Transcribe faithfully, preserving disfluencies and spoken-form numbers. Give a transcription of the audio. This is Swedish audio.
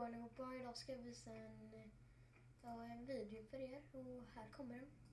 allihopa. Idag ska jag visa en, ja, en video för er och här kommer den.